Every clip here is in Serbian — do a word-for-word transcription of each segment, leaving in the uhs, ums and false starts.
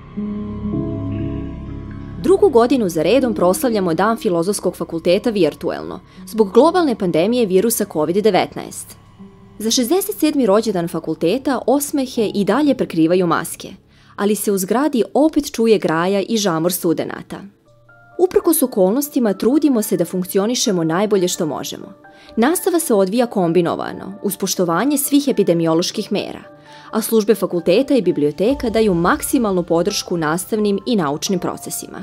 Drugu godinu za redom proslavljamo Dan Filozofskog fakulteta virtuelno, zbog globalne pandemije virusa kovid devetnaest. Za šezdeset sedmi rođendan fakulteta osmehe i dalje prekrivaju maske, ali se u zgradi opet čuje graja i žamor studenata. Uprkos okolnostima trudimo se da funkcionišemo najbolje što možemo. Nastava se odvija kombinovano, uz poštovanje svih epidemioloških mera, a službe fakulteta i biblioteka daju maksimalnu podršku nastavnim i naučnim procesima.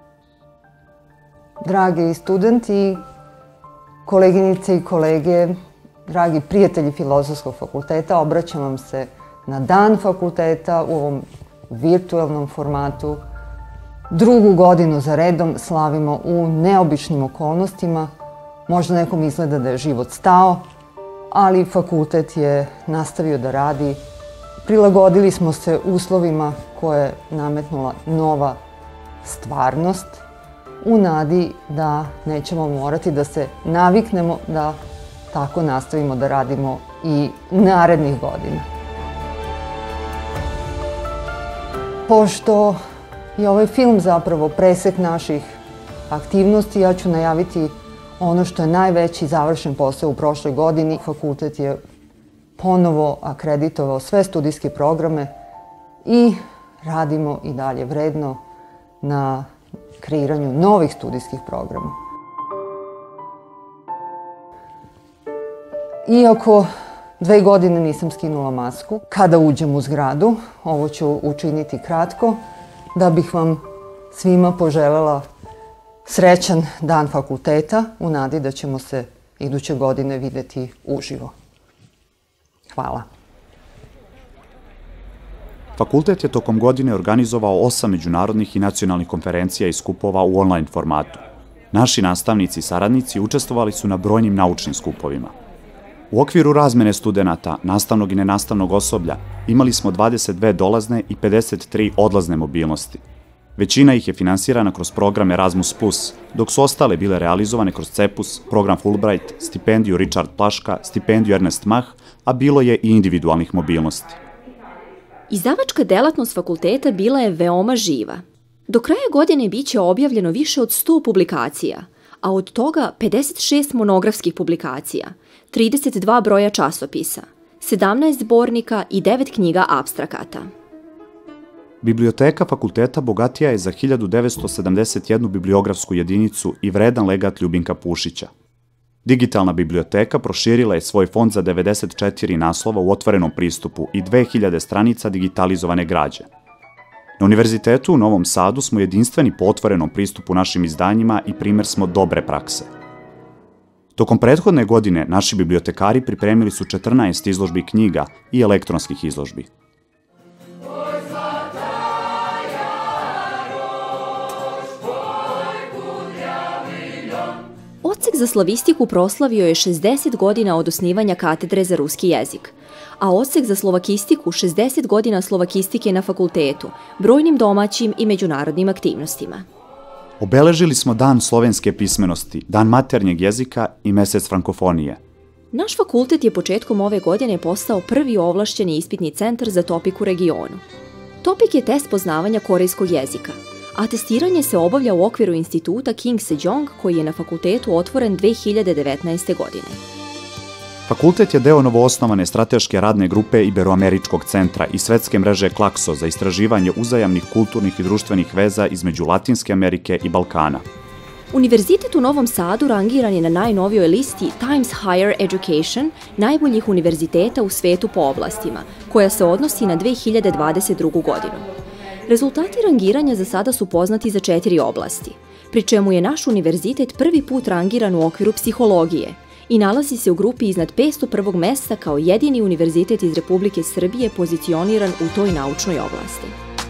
Dragi studenti, koleginice i kolege, dragi prijatelji Filozofskog fakulteta, obraćam vam se na Dan fakulteta u ovom virtualnom formatu. Drugu godinu za redom slavimo u neobičnim okolnostima. Možda nekom izgleda da je život stao, ali fakultet je nastavio da radi. Prilagodili smo se uslovima koje je nametnula nova stvarnost, u nadi da nećemo morati da se naviknemo da tako nastavimo da radimo i narednih godina. Pošto je ovaj film zapravo presek naših aktivnosti, ja ću najaviti ono što je najveći završen posao u prošloj godini. Fakultet je ponovo akreditovao sve studijske programe i radimo i dalje vredno na kreiranju novih studijskih programa. Iako dve godine nisam skinula masku, kada uđem u zgradu, ovo ću učiniti kratko, da bih vam svima poželela srećan Dan fakulteta u nadi da ćemo se iduće godine videti uživo. Hvala. Fakultet je tokom godine organizovao osam međunarodnih i nacionalnih konferencija i skupova u online formatu. Naši nastavnici i saradnici učestvovali su na brojnim naučnim skupovima. U okviru razmene studenata, nastavnog i nenastavnog osoblja, imali smo dvadeset dve dolazne i pedeset tri odlazne mobilnosti. Većina ih je finansirana kroz program Erasmus plus, dok su ostale bile realizovane kroz CEPUS, program Fulbright, stipendiju Richard Plaška, stipendiju Ernest Mach, a bilo je i individualnih mobilnosti. Izdavačka delatnost fakulteta bila je veoma živa. Do kraja godine biće objavljeno više od sto publikacija, a od toga pedeset šest monografskih publikacija, trideset dva broja časopisa, sedamnaest zbornika i devet knjiga apstrakata. Biblioteka fakulteta bogatija je za hiljadu devetsto sedamdeset jednu bibliografsku jedinicu i vredan legat Ljubinka Pušića. Digitalna biblioteka proširila je svoj fond za devedeset četiri naslova u otvorenom pristupu i dve hiljade stranica digitalizovane građe. Na Univerzitetu u Novom Sadu smo jedinstveni po otvorenom pristupu našim izdanjima i primer smo dobre prakse. Tokom prethodne godine naši bibliotekari pripremili su četrnaest izložbi knjiga i elektronskih izložbi. Odsek za slavistiku proslavio je šezdeset godina od osnivanja katedre za ruski jezik, a odsek za slovakistiku šezdeset godina slovakistike na fakultetu, brojnim domaćim i međunarodnim aktivnostima. Obeležili smo Dan slovenske pismenosti, Dan maternjeg jezika i mesec frankofonije. Naš fakultet je početkom ove godine postao prvi ovlašćeni ispitni centar za Topik u regionu. Topik je test poznavanja korejskog jezika, a testiranje se obavlja u okviru instituta King Sejong koji je na fakultetu otvoren dve hiljade devetnaeste. godine. Fakultet je deo novoosnovane strateške radne grupe Iberoameričkog centra i svetske mreže Klakso za istraživanje uzajamnih kulturnih i društvenih veza između Latinske Amerike i Balkana. Univerzitet u Novom Sadu rangiran je na najnovijoj listi Times Higher Education najboljih univerziteta u svetu po oblastima, koja se odnosi na dve hiljade dvadeset drugu. godinu. Rezultati rangiranja za sada su poznati za četiri oblasti, pri čemu je naš univerzitet prvi put rangiran u okviru psihologije i nalazi se u grupi iznad petsto prvog mesta kao jedini univerzitet iz Republike Srbije pozicioniran u toj naučnoj oblasti.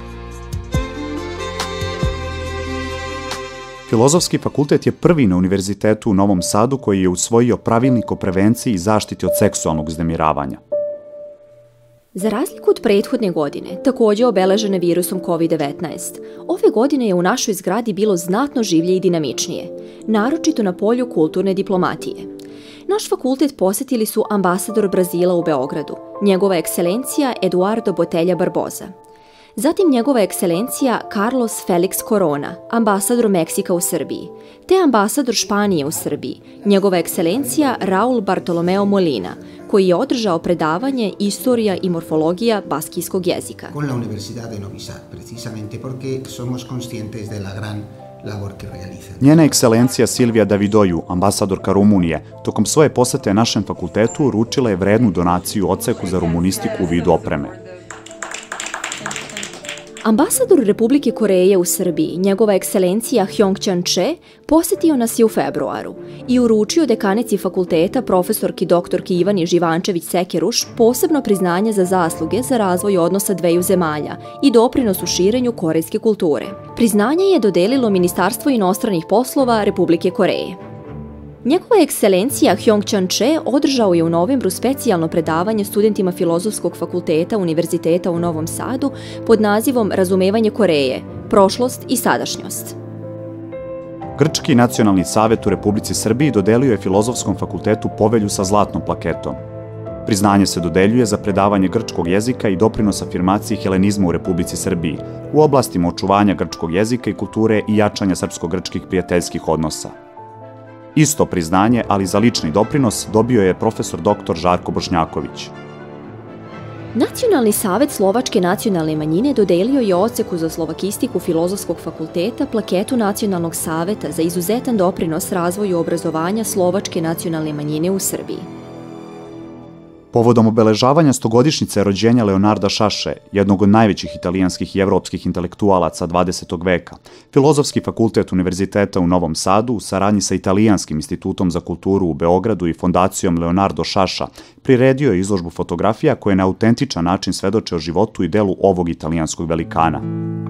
Filozofski fakultet je prvi na univerzitetu u Novom Sadu koji je usvojio pravilnik o prevenciji i zaštiti od seksualnog uznemiravanja. Za razliku od prethodne godine, takođe obeležene virusom kovid devetnaest, ove godine je u našoj zgradi bilo znatno življe i dinamičnije, naročito na polju kulturne diplomatije. Naš fakultet posetili su ambasador Brazila u Beogradu, njegova ekscelencija Eduardo Botelha Barbosa. zatim njegova ekscelencija Carlos Felix Corona, ambasador Meksika u Srbiji, te ambasador Španije u Srbiji, njegova ekscelencija Raul Bartolomeo Molina, koji je održao predavanje Istorija i morfologija baskijskog jezika. Con la Universidad de Novi Sad, precisamente porque somos conscientes de la gran labor que realizan. Njena ekscelencija Silvija Davidoju, ambasadorka Rumunije, tokom svoje posete našem fakultetu uručila je vrednu donaciju odseku za rumunistiku u vidu opreme. Ambasador Republike Koreje u Srbiji, njegova ekscelencija Hyong Chan-che, posjetio nas je u februaru i uručio dekanici fakulteta profesorki doktorki Ivani Živančević-Sekeruš posebno priznanje za zasluge za razvoj odnosa dveju zemalja i doprinos u širenju korejske kulture. Priznanje je dodelilo Ministarstvo inostranih poslova Republike Koreje. Njegova ekscelencija Hyong Chan-che održao je u novembru specijalno predavanje studentima Filozofskog fakulteta Univerziteta u Novom Sadu pod nazivom Razumevanje Koreje, prošlost i sadašnjost. Grčki nacionalni savet u Republici Srbiji dodelio je Filozofskom fakultetu povelju sa zlatnom plaketom. Priznanje se dodeljuje za predavanje grčkog jezika i doprinos afirmaciji helenizma u Republici Srbiji u oblastima očuvanja grčkog jezika i kulture i jačanja srpsko-grčkih prijateljskih odnosa. Isto priznanje, ali za lični doprinos, dobio je profesor doktor Žarko Bošnjaković. Nacionalni savet Slovačke nacionalne manjine dodelio je odseku za slovakistiku Filozofskog fakulteta plaketu Nacionalnog saveta za izuzetan doprinos razvoju obrazovanja Slovačke nacionalne manjine u Srbiji. Povodom obeležavanja stogodišnjice rođenja Leonarda Šaše, jednog od najvećih italijanskih i evropskih intelektualaca dvadesetog veka, Filozofski fakultet Univerziteta u Novom Sadu u saradnji sa Italijanskim institutom za kulturu u Beogradu i fondacijom Leonardo Šaša priredio je izložbu fotografija koje na autentičan način svedoče o životu i delu ovog italijanskog velikana.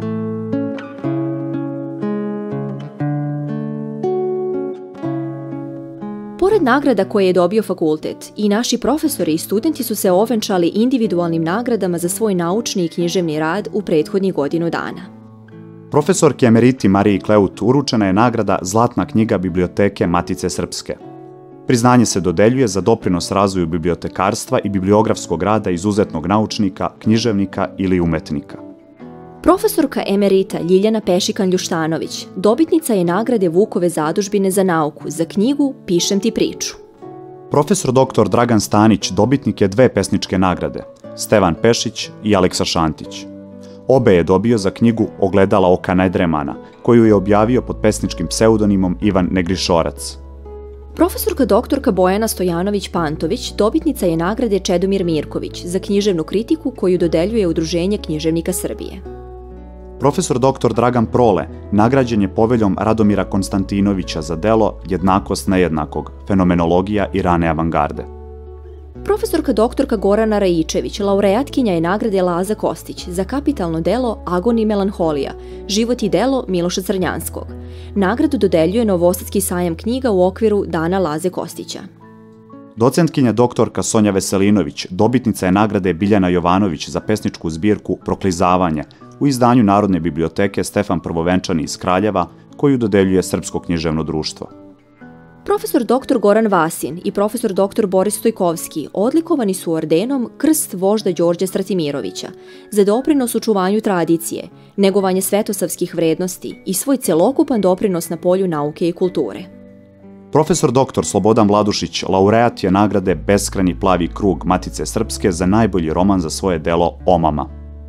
Pored nagrada koje je dobio fakultet, i naši profesori i studenti su se ovenčali individualnim nagradama za svoj naučni i književni rad u prethodnih godinu dana. Profesorki emeriti Mariji Kleut uručena je nagrada Zlatna knjiga Biblioteke Matice Srpske. Priznanje se dodeljuje za doprinos razvoju bibliotekarstva i bibliografskog rada izuzetnog naučnika, književnika ili umetnika. Profesorka emerita Ljiljana Pešikan-Ljuštanović dobitnica je nagrade Vukove zadužbine za nauku za knjigu Pišem ti priču. Profesor doktor Dragan Stanić dobitnik je dve pesničke nagrade, Stevan Pešić i Aleksa Šantić. Obe je dobio za knjigu Ogledala oka Nedremana, koju je objavio pod pesničkim pseudonimom Ivan Negrišorac. Profesorka doktorka Bojana Stojanović-Pantović dobitnica je nagrade Čedomir Mirković za književnu kritiku koju dodeljuje Udruženje književnika Srbije. Profesor doktor Dragan Prole nagrađen je poveljom Radomira Konstantinovića za delo Jednakost nejednakog, fenomenologija i rane avangarde. Profesorka doktorka Gorana Rajičević, laureatkinja je nagrade Laza Kostić za kapitalno delo Agon i melanholija, život i delo Miloša Crnjanskog. Nagradu dodeljuje Novosadski sajam knjiga u okviru Dana Laze Kostića. Docentkinja doktorka Sonja Veselinović dobitnica je nagrade Biljana Jovanović za pesničku zbirku Proklizavanje u izdanju Narodne biblioteke Stefan Prvovenčani iz Kraljeva, koju dodeljuje Srpsko književno društvo. Profesor doktor Goran Vasin i profesor doktor Boris Stojkovski odlikovani su ordenom Krst vožda Đorđa Stratimirovića za doprinos očuvanju tradicije, negovanje svetosavskih vrednosti i svoj celokupan doprinos na polju nauke i kulture. Profesor doktor Slobodan Vladušić laureat je nagrade Beskrajni plavi krug Matice Srpske za najbolji roman za svoje delo O mama.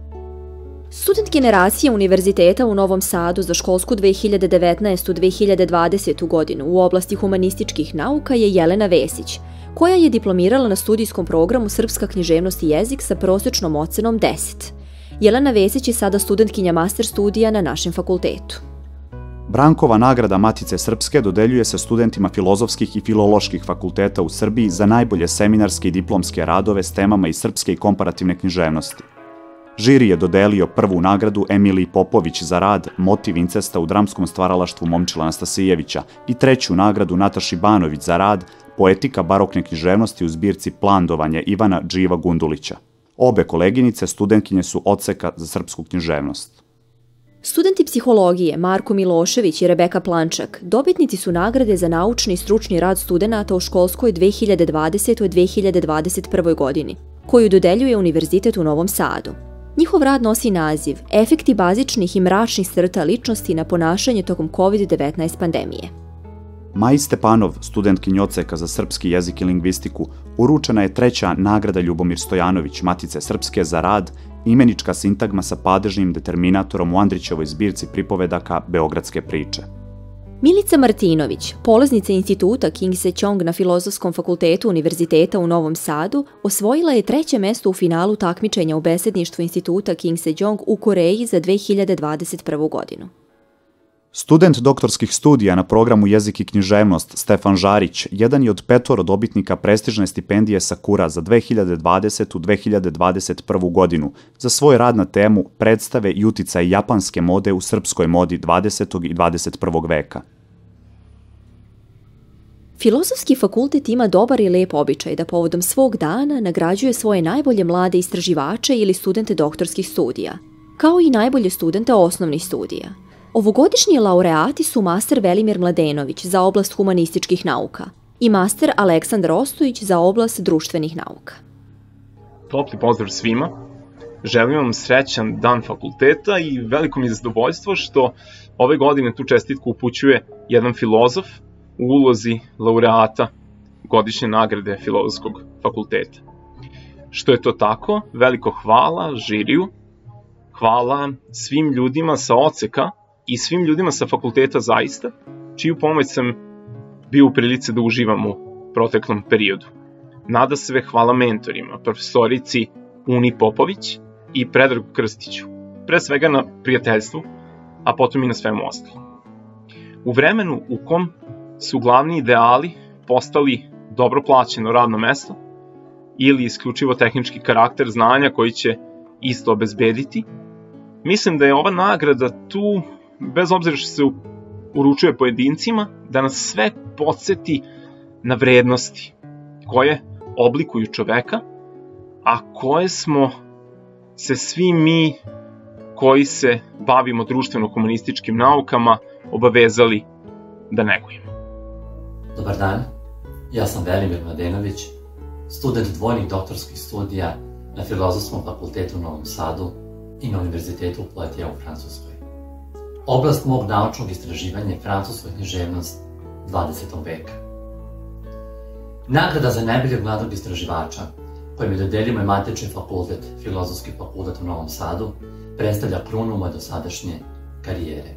Student generacije Univerziteta u Novom Sadu za školsku dve hiljade devetnaestu dve hiljade dvadesetu godinu u oblasti humanističkih nauka je Jelena Vesić, koja je diplomirala na studijskom programu Srpska književnost i jezik sa prosečnom ocenom deset. Jelena Vesić je sada studentkinja master studija na našem fakultetu. Brankova nagrada Matice Srpske dodeljuje se studentima filozofskih i filoloških fakulteta u Srbiji za najbolje seminarske i diplomske radove s temama iz srpske i komparativne književnosti. Žiri je dodelio prvu nagradu Emiliji Popović za rad Motiv incesta u dramskom stvaralaštvu Momčila Anastasijevića i treću nagradu Nataši Banović za rad Poetika barokne književnosti u zbirci Plandovanje Ivana Dživa Gundulića. Obe koleginice studentkinje su odseka za srpsku književnost. Studenti psihologije Marko Milošević i Rebeka Plančak dobitnici su nagrade za naučni i stručni rad studenata u školskoj dve hiljade dvadesetoj dve hiljade dvadeset prvoj godini, koju dodeljuje Univerzitet u Novom Sadu. Njihov rad nosi naziv Efekti bazičnih i mračnih crta ličnosti na ponašanje tokom kovid devetnaest pandemije. Maji Stepanov, studentkinji odseka za srpski jezik i lingvistiku, uručena je treća nagrada Ljubomir Stojanović Matice Srpske za rad Imenička sintagma sa padežnim determinatorom u Andrićevoj zbirci pripovedaka Beogradske priče. Milica Martinović, polaznica instituta King Se-Chong na Filozofskom fakultetu Univerziteta u Novom Sadu, osvojila je treće mesto u finalu takmičenja u besedništvu instituta King Se-Chong u Koreji za dve hiljade dvadeset prvu. godinu. Student doktorskih studija na programu Jezik i književnost Stefan Žarić jedan je od petoro dobitnika prestižne stipendije Sakura za dve hiljade dvadesetu do dve hiljade dvadeset prvu. godinu za svoj rad na temu predstave i uticaj japanske mode u srpskoj modi dvadesetog i dvadeset prvog veka. Filozofski fakultet ima dobar i lep običaj da povodom svog dana nagrađuje svoje najbolje mlade istraživače ili studente doktorskih studija, kao i najbolje studente osnovnih studija. Ovogodišnji laureati su master Velimir Mladenović za oblast humanističkih nauka i master Aleksandar Ostojić za oblast društvenih nauka. Topli pozdrav svima. Želim vam srećan dan fakulteta i veliko mi je zadovoljstvo što ove godine tu čestitku upućuje jedan filozof u ulozi laureata godišnje nagrade Filozofskog fakulteta. Što je to tako, veliko hvala žiriju, hvala svim ljudima sa odseka i svim ljudima sa fakulteta zaista, čiju pomoć sam bio u prilici da uživam u proteklom periodu. Nada sve hvala mentorima, profesorici Uni Popović i Predragu Krstiću, pre svega na prijateljstvu, a potom i na svemu ostalom. U vremenu u kom su glavni ideali postali dobro plaćeno radno mesto ili isključivo tehnički karakter znanja koji će isto obezbediti, mislim da je ova nagrada tu, bez obzira što se uručuje pojedincima, da nas sve podsjeti na vrednosti koje oblikuju čoveka, a koje smo se svi mi koji se bavimo društveno-komunističkim naukama obavezali da negujemo. Dobar dan, ja sam Velimir Mladenović, student dvojnih doktorskih studija na Filozofskom fakultetu u Novom Sadu i na Univerzitetu u Poitiers u Francuskoj. Oblast mog naučnog istraživanja je francuska književnost dvadesetog veka. Nagrada za najboljeg mladog istraživača, koju mi dodelio moj matični fakultet, Filozofski fakultet u Novom Sadu, predstavlja krunu moje dosadašnje karijere.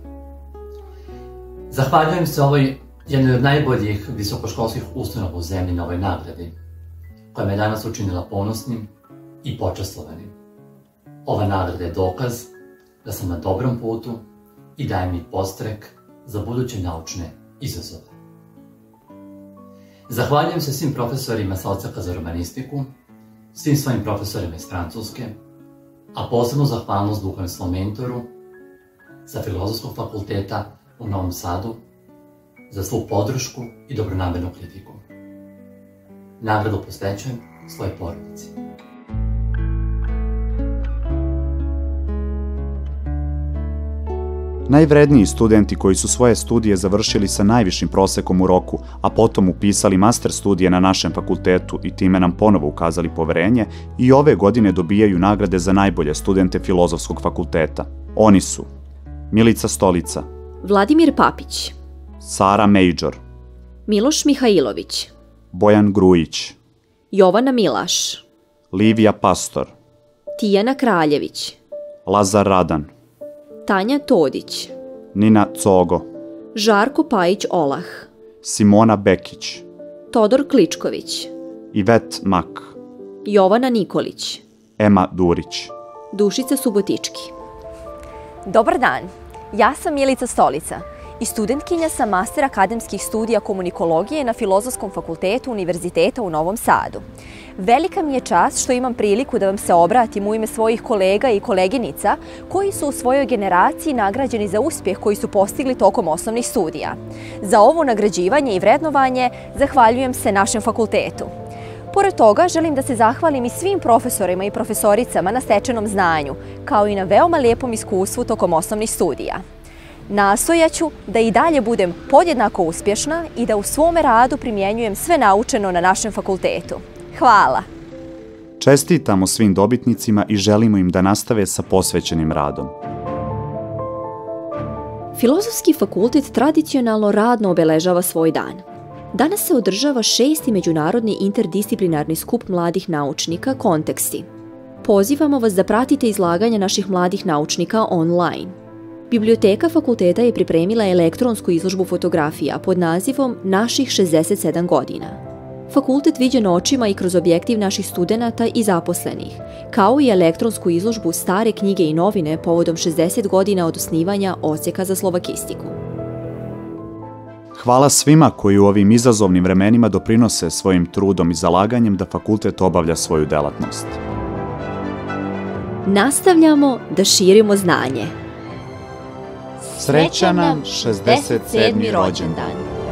Zahvaljujem se ovoj jednoj od najboljih visokoškolskih ustanova u zemlji na ovoj nagradi, koja me danas učinila ponosnim i počastlovanim. Ova nagrada je dokaz da sam na dobrom putu i daje mi podstrek za buduće naučne izazove. Zahvaljujem se svim profesorima sa odseka za romanistiku, svim svojim profesorima iz Francuske, a posebno zahvalnost dugujem svom mentoru sa Filozofskog fakulteta u Novom Sadu za svu podršku i dobronamernu kritiku. Nagradu posvećujem svojoj porodici. Najvredniji studenti koji su svoje studije završili sa najvišim prosekom u roku, a potom upisali master studije na našem fakultetu i time nam ponovo ukazali poverenje, i ove godine dobijaju nagrade za najbolje studente Filozofskog fakulteta. Oni su Milica Stolica, Vladimir Papić, Sara Major, Miloš Mihajlović, Bojan Grujić, Jovana Milaš, Livija Pastor, Tijana Kraljević, Lazar Radan, Tanja Todić, Nina Cogo, Žarko Pajić Olah, Simona Bekić, Todor Kličković, Ivet Mak, Jovana Nikolić, Ema Durić, Dušica Subotički. Dobar dan, ja sam Milica Stolica i studentkinja sam master akademskih studija komunikologije na Filozofskom fakultetu Univerziteta u Novom Sadu. Velika mi je čast što imam priliku da vam se obratim u ime svojih kolega i koleginica koji su u svojoj generaciji nagrađeni za uspjeh koji su postigli tokom osnovnih studija. Za ovo nagrađivanje i vrednovanje zahvaljujem se našem fakultetu. Pored toga, želim da se zahvalim i svim profesorima i profesoricama na stečenom znanju, kao i na veoma lijepom iskustvu tokom osnovnih studija. Nastojaću da i dalje budem podjednako uspješna i da u svome radu primjenjujem sve naučeno na našem fakultetu. Hvala! Čestitamo svim dobitnicima i želimo im da nastave sa posvećenim radom. Filozofski fakultet tradicionalno radno obeležava svoj dan. Danas se održava šesti međunarodni interdisciplinarni skup mladih naučnika Konteksti. Pozivamo vas da pratite izlaganja naših mladih naučnika online. Biblioteka fakulteta je pripremila elektronsku izložbu fotografija pod nazivom Naših šezdeset sedam godina. Fakultet viđen očima i kroz objektiv naših studenata i zaposlenih, kao i elektronsku izložbu Stare knjige i novine povodom šezdeset godina od osnivanja Odsjeka za slovakistiku. Hvala svima koji u ovim izazovnim vremenima doprinose svojim trudom i zalaganjem da fakultet obavlja svoju delatnost. Nastavljamo da širimo znanje. Srećan nam šezdeset sedmi rođendan!